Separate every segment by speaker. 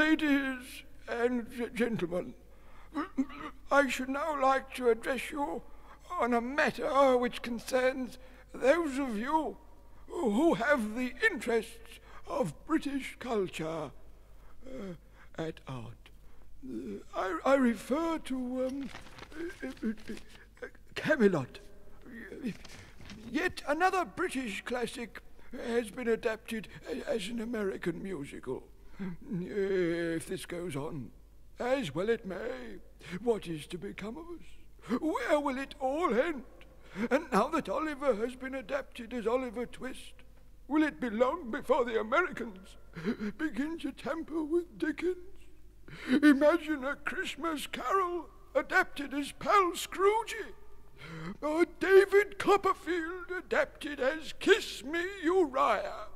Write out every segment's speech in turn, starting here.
Speaker 1: Ladies and gentlemen, I should now like to address you on a matter which concerns those of you who have the interests of British culture at art. I refer to Camelot. Yet another British classic has been adapted as an American musical. If this goes on, as well it may, what is to become of us? Where will it all end? And now that Oliver has been adapted as Oliver Twist, will it be long before the Americans begin to tamper with Dickens? Imagine A Christmas Carol adapted as Pal Scroogey, or David Copperfield adapted as Kiss Me Uriah.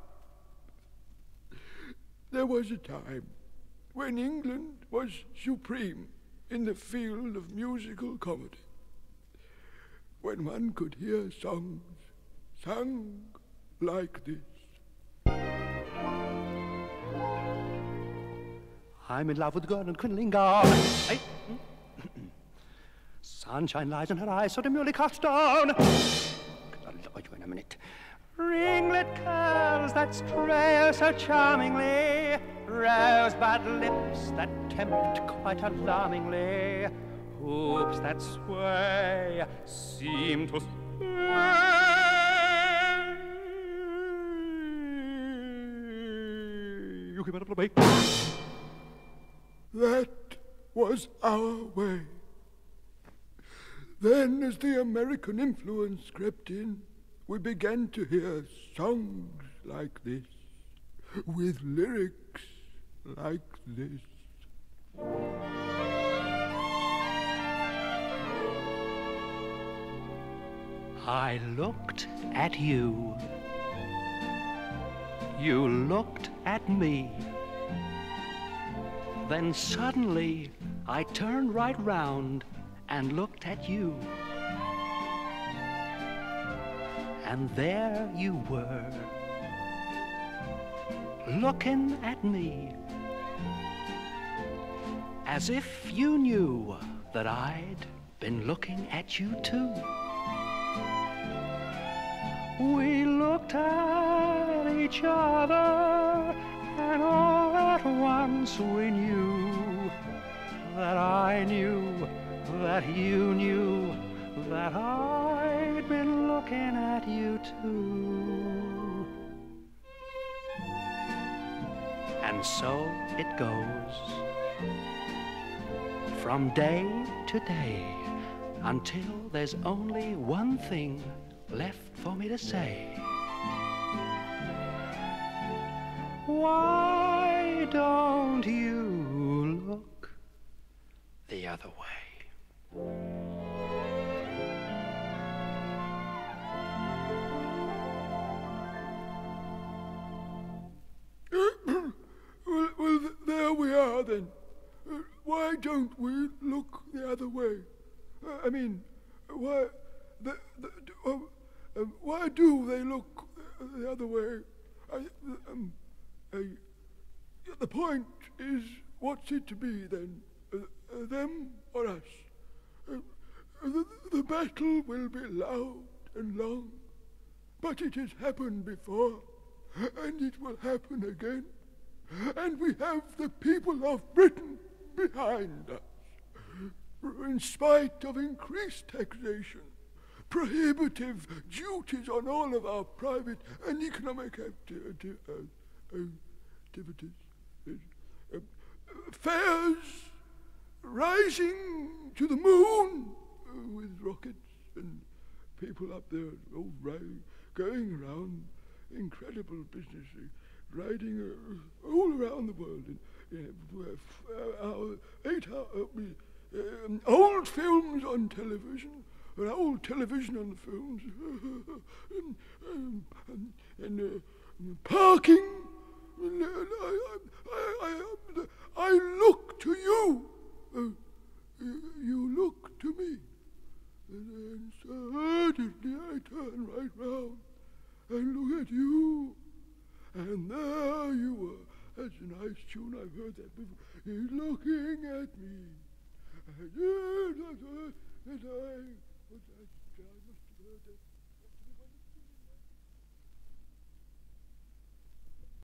Speaker 1: There was a time when England was supreme in the field of musical comedy, when one could hear songs sung like this.
Speaker 2: I'm in love with the girl in Crinoline gown. Sunshine lies in her eyes, so demurely cast down. I'll look at you in a minute. Ringlet curls that trail so charmingly, rosebud lips that tempt quite alarmingly, hoops that sway seem to sway. You keep it up away.
Speaker 1: That was our way. Then, as the American influence crept in, we began to hear songs like this, with lyrics like this.
Speaker 2: I looked at you. You looked at me. Then suddenly I turned right round and looked at you. And there you were, looking at me, as if you knew that I'd been looking at you too. We looked at each other, and all at once we knew that I knew, that you knew, that I'd been looking at you too. And so it goes, from day to day, until there's only one thing left for me to say. Why don't you look the other way?
Speaker 1: Well, there we are then. Why don't we look the other way? Why do they look the other way? The point is, what's it to be then? Them or us? The battle will be loud and long, but it has happened before, and it will happen again. And we have the people of Britain behind us. In spite of increased taxation, prohibitive duties on all of our private and economic activities, fares rising to the moon with rockets and people up there all going around, incredible business, riding all around the world in 8 hour, old films on television, and old television on the films, and parking. I look to you. You look to me. And suddenly I turn right round and look at you. And there you were, That's a nice tune. I've heard that before. He's looking at me. And I must have heard that.